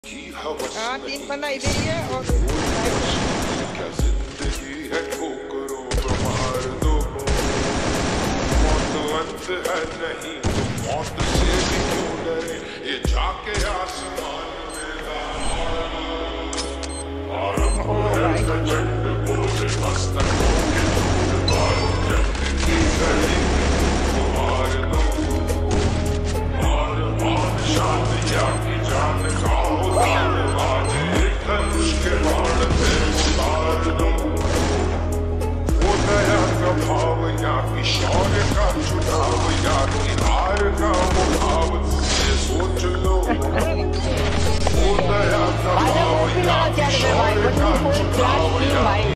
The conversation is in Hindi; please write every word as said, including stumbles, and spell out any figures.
हाँ तीन बंदा इधर ही है और क्या जिंदगी है ठोकरों को मार दो, मौत अंत है नहीं तो मौत